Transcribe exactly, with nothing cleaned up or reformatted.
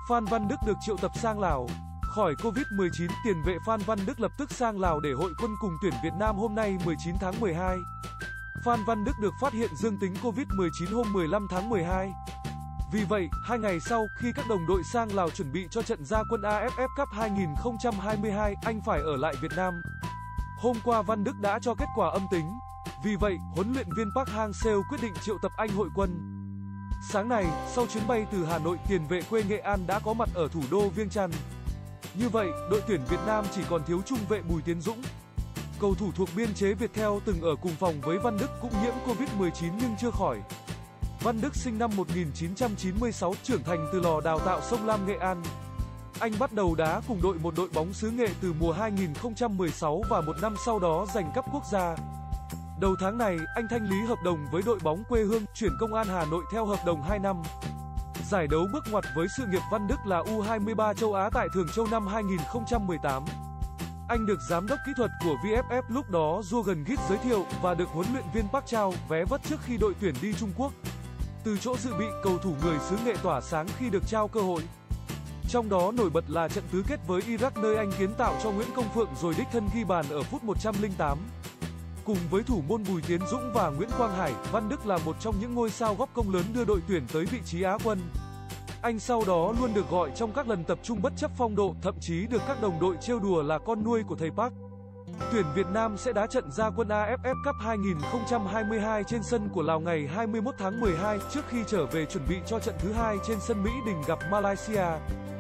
Phan Văn Đức được triệu tập sang Lào. Khỏi Covid mười chín, tiền vệ Phan Văn Đức lập tức sang Lào để hội quân cùng tuyển Việt Nam hôm nay mười chín tháng mười hai. Phan Văn Đức được phát hiện dương tính Covid mười chín hôm mười lăm tháng mười hai. Vì vậy, hai ngày sau, khi các đồng đội sang Lào chuẩn bị cho trận ra quân a ép ép Cup hai không hai hai, anh phải ở lại Việt Nam. Hôm qua Văn Đức đã cho kết quả âm tính. Vì vậy, huấn luyện viên Park Hang-seo quyết định triệu tập anh hội quân. Sáng nay, sau chuyến bay từ Hà Nội, tiền vệ quê Nghệ An đã có mặt ở thủ đô Viêng Chăn. Như vậy, đội tuyển Việt Nam chỉ còn thiếu trung vệ Bùi Tiến Dũng. Cầu thủ thuộc biên chế Viettel từng ở cùng phòng với Văn Đức cũng nhiễm Covid mười chín nhưng chưa khỏi. Văn Đức sinh năm một nghìn chín trăm chín mươi sáu, trưởng thành từ lò đào tạo Sông Lam Nghệ An. Anh bắt đầu đá cùng đội một đội bóng xứ Nghệ từ mùa hai nghìn không trăm mười sáu và một năm sau đó giành cúp quốc gia. Đầu tháng này, anh thanh lý hợp đồng với đội bóng quê hương, chuyển Công an Hà Nội theo hợp đồng hai năm. Giải đấu bước ngoặt với sự nghiệp Văn Đức là U hai mươi ba châu Á tại Thường Châu năm hai nghìn không trăm mười tám. Anh được giám đốc kỹ thuật của vê ép ép lúc đó Jürgen Gitz giới thiệu và được huấn luyện viên Park trao vé vất trước khi đội tuyển đi Trung Quốc. Từ chỗ dự bị, cầu thủ người xứ Nghệ tỏa sáng khi được trao cơ hội. Trong đó nổi bật là trận tứ kết với Iraq nơi anh kiến tạo cho Nguyễn Công Phượng rồi đích thân ghi bàn ở phút một trăm lẻ tám. Cùng với thủ môn Bùi Tiến Dũng và Nguyễn Quang Hải, Văn Đức là một trong những ngôi sao góp công lớn đưa đội tuyển tới vị trí Á quân. Anh sau đó luôn được gọi trong các lần tập trung bất chấp phong độ, thậm chí được các đồng đội trêu đùa là con nuôi của thầy Park. Tuyển Việt Nam sẽ đá trận ra quân a ép ép Cup hai không hai hai trên sân của Lào ngày hai mươi mốt tháng mười hai trước khi trở về chuẩn bị cho trận thứ hai trên sân Mỹ Đình gặp Malaysia.